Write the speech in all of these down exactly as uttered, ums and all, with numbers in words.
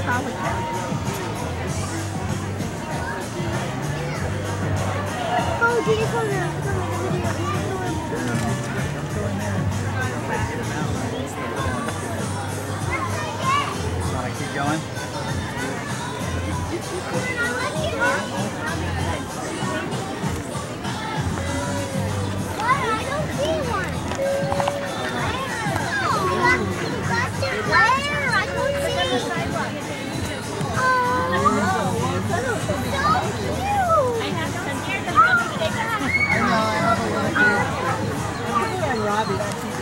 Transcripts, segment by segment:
Oh, did you come there? Come on, the video. Want to keep going? What? I don't see one. Where? I don't see. Oh, so cute. I have some here. I know, I have a little here. And Robbie, that's easy.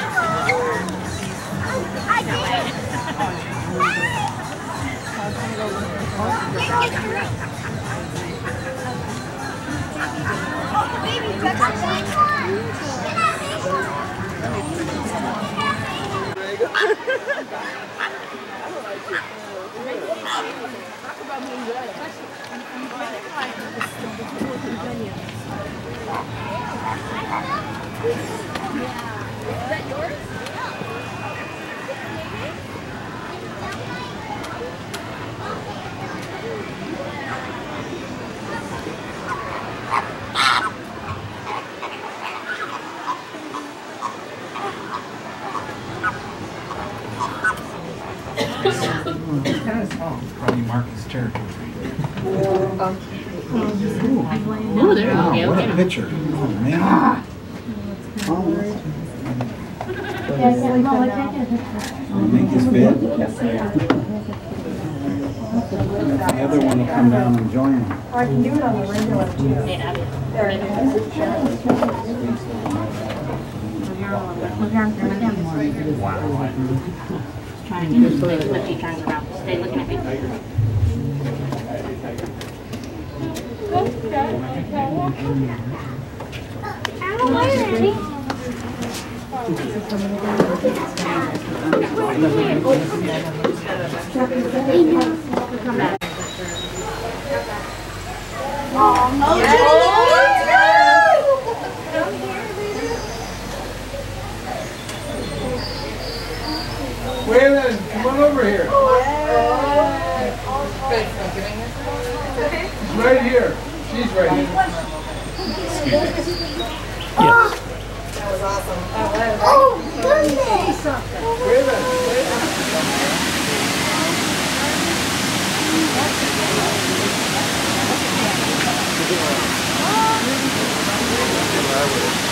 I did. Oh, baby, that's a big Talk about being good. Is that yours? It's kind of small. Probably Marcus territory. Oh, there Wow, you go. what a picture. Oh, man. Make this bed. The other one will come down and join them. Or I can do it on the regular too. There it Trying to get this place lift you turns around. Stay looking at me. Come back. Oh, Waylon, come on over here. She's right here. She's right here. Yes. That was awesome. oh, goodness. Waylon, Waylon.